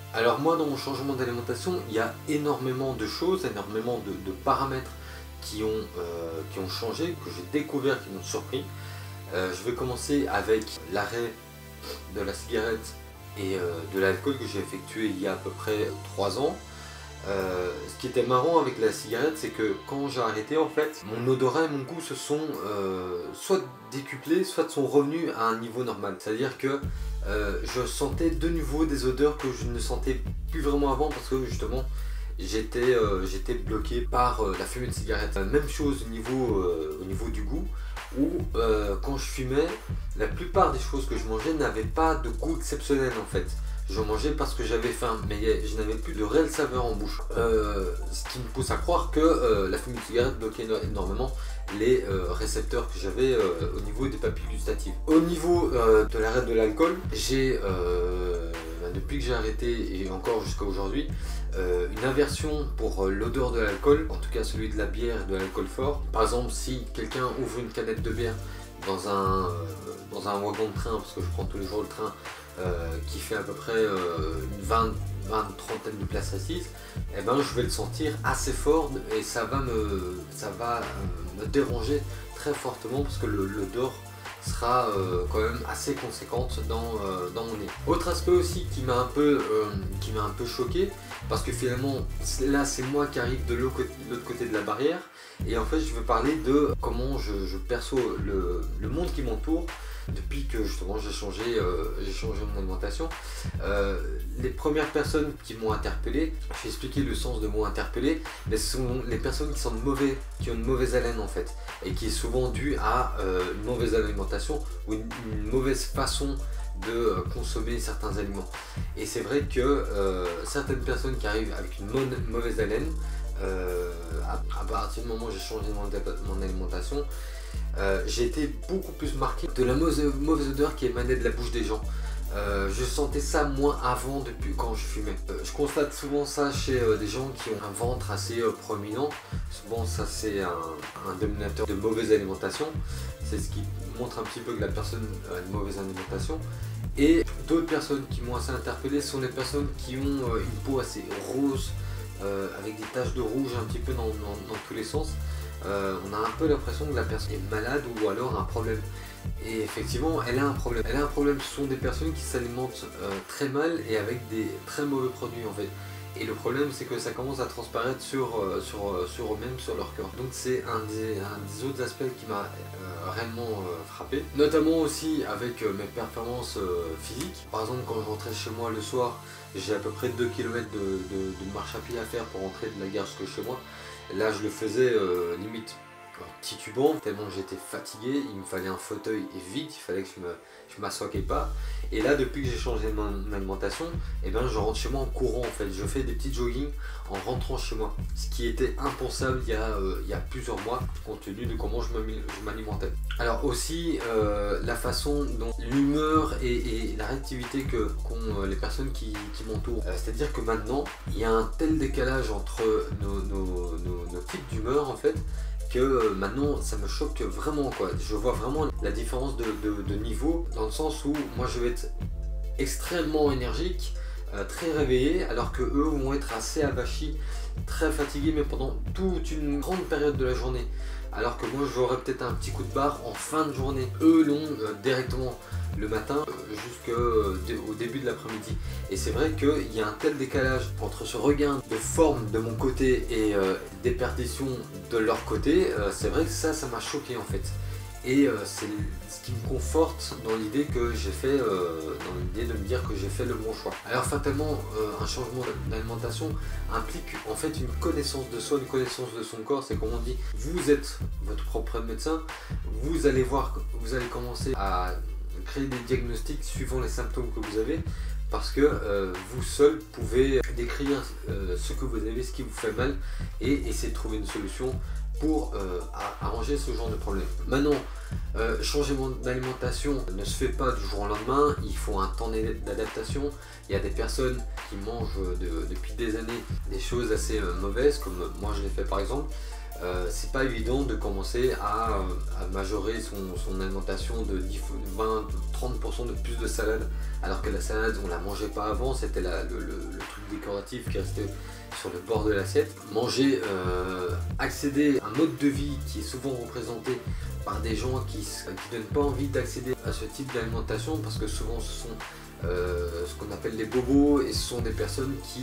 Alors moi, dans mon changement d'alimentation, il y a énormément de choses, énormément de paramètres qui ont changé, que j'ai découvert, qui m'ont surpris. Je vais commencer avec l'arrêt de la cigarette et de l'alcool que j'ai effectué il y a à peu près 3 ans. Ce qui était marrant avec la cigarette, c'est que quand j'ai arrêté, en fait, mon odorat et mon goût se sont soit décuplés, soit sont revenus à un niveau normal. C'est-à-dire que je sentais de nouveau des odeurs que je ne sentais plus vraiment avant, parce que justement j'étais bloqué par la fumée de cigarette. Même chose au niveau du goût, où quand je fumais, la plupart des choses que je mangeais n'avaient pas de goût exceptionnel en fait. Je mangeais parce que j'avais faim, mais je n'avais plus de réelle saveur en bouche. Ce qui me pousse à croire que la fumée de cigarette bloquait énormément les récepteurs que j'avais au niveau des papilles gustatives. Au niveau de l'arrêt de l'alcool, depuis que j'ai arrêté et encore jusqu'à aujourd'hui, une aversion pour l'odeur de l'alcool, en tout cas celui de la bière et de l'alcool fort. Par exemple, si quelqu'un ouvre une canette de bière dans un wagon de train, parce que je prends tous les jours le train, qui fait à peu près une trentaine de places assises, et ben je vais le sentir assez fort et ça va me déranger très fortement, parce que l'odeur sera quand même assez conséquente dans mon nez. Autre aspect aussi qui m'a un peu choqué, parce que finalement là c'est moi qui arrive de l'autre côté de la barrière, et en fait je veux parler de comment je perçois le monde qui m'entoure depuis que justement j'ai changé mon alimentation. Les premières personnes qui m'ont interpellé, je vais expliquer le sens de mot interpellé, mais ce sont les personnes qui ont une mauvaise haleine en fait, et qui est souvent due à une mauvaise alimentation ou une mauvaise façon de consommer certains aliments. Et c'est vrai que certaines personnes qui arrivent avec une mauvaise haleine, à partir du moment où j'ai changé mon alimentation, j'ai été beaucoup plus marqué de la mauvaise odeur qui émanait de la bouche des gens. Je sentais ça moins avant, depuis quand je fumais. Je constate souvent ça chez des gens qui ont un ventre assez proéminent. Souvent ça c'est un dénominateur de mauvaise alimentation. C'est ce qui montre un petit peu que la personne a une mauvaise alimentation. Et d'autres personnes qui m'ont assez interpellé sont les personnes qui ont une peau assez rose, avec des taches de rouge un petit peu dans tous les sens. On a un peu l'impression que la personne est malade ou alors un problème. Et effectivement, elle a un problème. Elle a un problème. Ce sont des personnes qui s'alimentent très mal et avec des très mauvais produits en fait. Et le problème, c'est que ça commence à transparaître sur eux-mêmes, sur leur corps. Donc c'est un des autres aspects qui m'a réellement frappé. Notamment aussi avec mes performances physiques. Par exemple, quand je rentrais chez moi le soir, j'ai à peu près 2 km de marche à pied à faire pour rentrer de la gare jusque chez moi. Là, je le faisais limite titubant, tellement j'étais fatigué, il me fallait un fauteuil et vite, il fallait que je m'assoie quelque part. Et là, depuis que j'ai changé mon alimentation, et ben, je rentre chez moi en courant en fait. Je fais des petits joggings en rentrant chez moi, ce qui était impensable il y a plusieurs mois, compte tenu de comment je m'alimentais. Alors aussi, la façon dont l'humeur et la réactivité qu'ont les personnes qui m'entourent. C'est-à-dire que maintenant, il y a un tel décalage entre nos types d'humeur en fait, que maintenant ça me choque vraiment quoi. Je vois vraiment la différence de niveau, dans le sens où moi je vais être extrêmement énergique, très réveillé, alors que eux vont être assez abachis, très fatigués, mais pendant toute une grande période de la journée. Alors que moi j'aurai peut-être un petit coup de barre en fin de journée. Eux l'ont directement le matin jusqu'au début de l'après-midi. Et c'est vrai qu'il y a un tel décalage entre ce regain de forme de mon côté et des perditions de leur côté. C'est vrai que ça m'a choqué en fait. Et c'est ce qui me conforte dans l'idée que j'ai fait, dans l'idée de me dire que j'ai fait le bon choix. Alors fatalement, un changement d'alimentation implique en fait une connaissance de soi, une connaissance de son corps. C'est comme on dit, vous êtes votre propre médecin, vous allez commencer à créer des diagnostics suivant les symptômes que vous avez, parce que vous seul pouvez décrire ce que vous avez, ce qui vous fait mal, et essayer de trouver une solution pour arranger ce genre de problème. Maintenant, changement d'alimentation ne se fait pas du jour au lendemain, il faut un temps d'adaptation. Il y a des personnes qui mangent depuis des années des choses assez mauvaises, comme moi je l'ai fait par exemple. C'est pas évident de commencer à majorer son alimentation de 10, 20, 30% de plus de salade, alors que la salade on la mangeait pas avant, c'était le truc décoratif qui restait sur le bord de l'assiette. Manger, accéder à un mode de vie qui est souvent représenté par des gens qui donnent pas envie d'accéder à ce type d'alimentation, parce que souvent ce sont ce qu'on appelle les bobos, et ce sont des personnes qui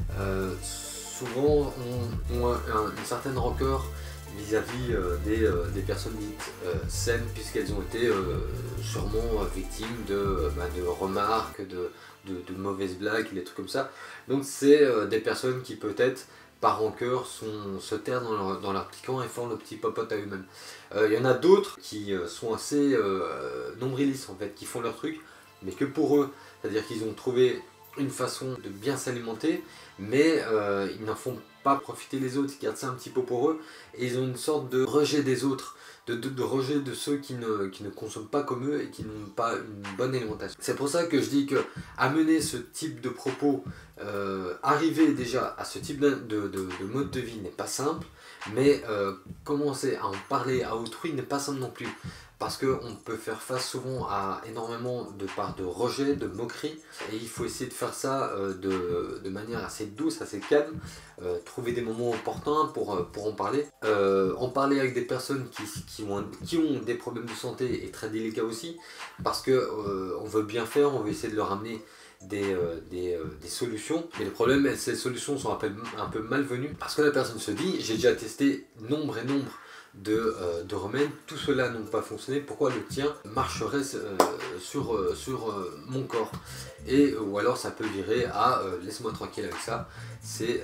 souvent ont une certaine rancœur vis-à-vis des personnes dites saines, puisqu'elles ont été sûrement victimes de remarques, de mauvaises blagues, des trucs comme ça. Donc c'est des personnes qui peut-être par rancœur se terrent dans leur petit camp et font le petit popote à eux-mêmes. Il y en a d'autres qui sont assez nombrilistes en fait, qui font leur truc, mais que pour eux, c'est-à-dire qu'ils ont trouvé une façon de bien s'alimenter, mais ils n'en font pas profiter les autres, ils gardent ça un petit peu pour eux, et ils ont une sorte de rejet des autres, de rejet de ceux qui ne consomment pas comme eux et qui n'ont pas une bonne alimentation. C'est pour ça que je dis que amener ce type de propos, arriver déjà à ce type de mode de vie n'est pas simple, mais commencer à en parler à autrui n'est pas simple non plus. Parce qu'on peut faire face souvent à énormément de parts de rejet, de moquerie, et il faut essayer de faire ça de manière assez douce, assez calme, trouver des moments opportuns pour en parler. En parler avec des personnes qui ont des problèmes de santé est très délicat aussi, parce que on veut bien faire, on veut essayer de leur amener des solutions, mais le problème, ces solutions sont un peu malvenues, parce que la personne se dit, j'ai déjà testé nombre et nombre de remèdes, tout cela n'ont pas fonctionné, pourquoi le tien marcherait sur mon corps? Ou alors ça peut virer à laisse-moi tranquille avec ça, c'est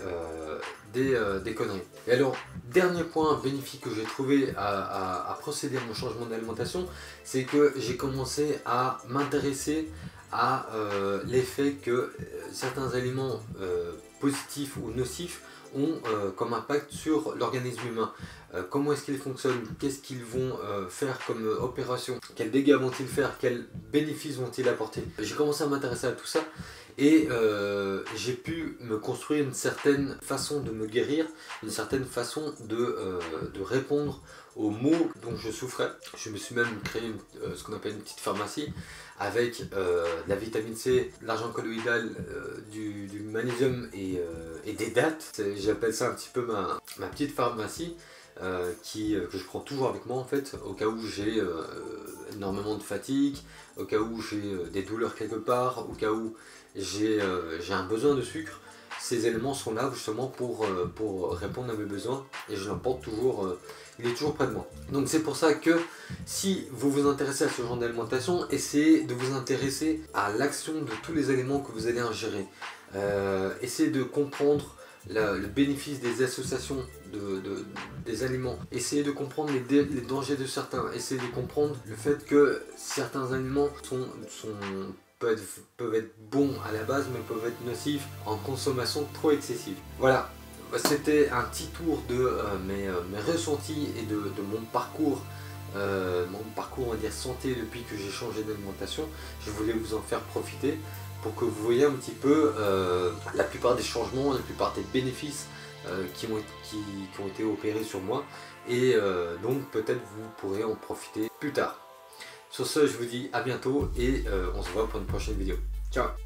des conneries. Et alors, dernier point bénéfique que j'ai trouvé à procéder à mon changement d'alimentation, c'est que j'ai commencé à m'intéresser à l'effet que certains aliments positifs ou nocifs ont comme impact sur l'organisme humain. Comment est-ce qu'ils fonctionnent, qu'est-ce qu'ils vont faire comme opération, quels dégâts vont-ils faire, quels bénéfices vont-ils apporter. J'ai commencé à m'intéresser à tout ça, et j'ai pu me construire une certaine façon de me guérir, une certaine façon de répondre aux maux dont je souffrais. Je me suis même créé ce qu'on appelle une petite pharmacie avec la vitamine C, l'argent colloïdal, du magnésium et des dattes. J'appelle ça un petit peu ma petite pharmacie que je prends toujours avec moi en fait, au cas où j'ai énormément de fatigue, au cas où j'ai des douleurs quelque part, au cas où j'ai un besoin de sucre. Ces éléments sont là justement pour répondre à mes besoins, et je l'emporte toujours, il est toujours près de moi. Donc c'est pour ça que si vous vous intéressez à ce genre d'alimentation, essayez de vous intéresser à l'action de tous les aliments que vous allez ingérer. Essayez de comprendre le bénéfice des associations des aliments. Essayez de comprendre les dangers de certains. Essayez de comprendre le fait que certains aliments peuvent être bons à la base, mais peuvent être nocifs en consommation trop excessive. Voilà, c'était un petit tour de mes ressentis et de mon parcours on va dire santé depuis que j'ai changé d'alimentation. Je voulais vous en faire profiter pour que vous voyez un petit peu la plupart des changements, la plupart des bénéfices qui ont été opérés sur moi, et donc peut-être vous pourrez en profiter plus tard. Sur ce, je vous dis à bientôt, et on se voit pour une prochaine vidéo. Ciao!